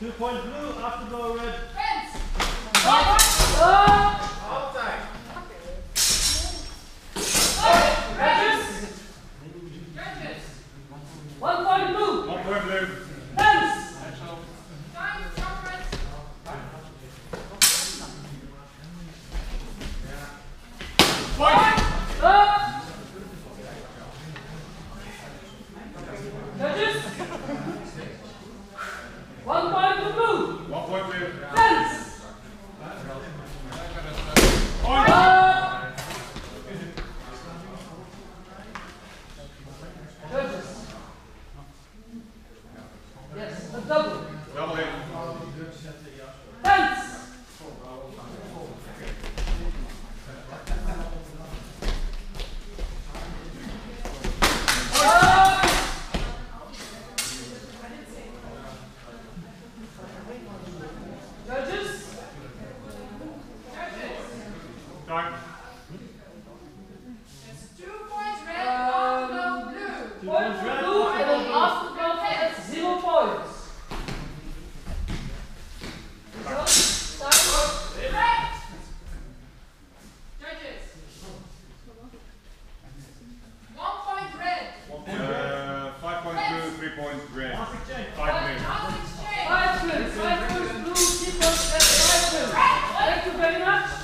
2 point blue, after blow red. Fence! Outside. Judges! Judges! 1 point blue. 1 point blue. Fence. Time, conference! Judges. 1 point to blue. 1 point blue. Fence. Judges. Yes, a double. Double hit. Fence. Judges. Time. It's 2 points red, afterglow blue. Point for blue and then afterglow at 0 points. So, time. Red! Judges! 1 point red. 5 point blue, 3 point red. 5 blue. Last exchange. 5 points blue, 3 points red, 5 points. Thank you very much.